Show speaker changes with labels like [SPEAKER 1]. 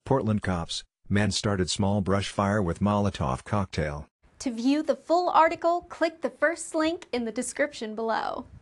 [SPEAKER 1] Portland cops, men started small brush fire with Molotov cocktail.
[SPEAKER 2] To view the full article, click the first link in the description below.